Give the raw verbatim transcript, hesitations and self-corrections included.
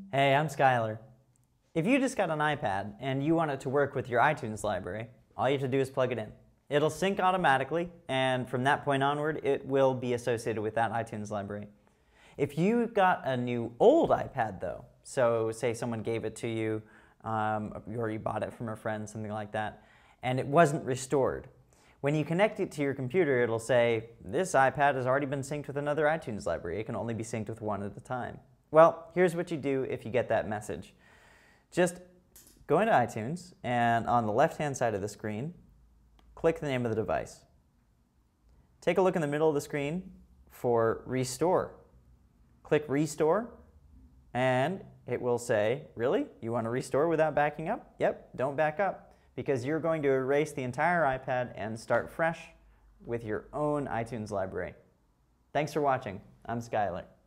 Hey, I'm Skylar. If you just got an iPad and you want it to work with your iTunes library, all you have to do is plug it in. It'll sync automatically, and from that point onward, it will be associated with that iTunes library. If you got a new old iPad though, so say someone gave it to you, um, or you bought it from a friend, something like that, and it wasn't restored, when you connect it to your computer, it'll say, this iPad has already been synced with another iTunes library. It can only be synced with one at a time. Well, here's what you do if you get that message. Just go into iTunes, and on the left-hand side of the screen, click the name of the device. Take a look in the middle of the screen for Restore. Click Restore, and it will say, really? You want to restore without backing up? Yep, don't back up, because you're going to erase the entire iPad and start fresh with your own iTunes library. Thanks for watching. I'm Skylar.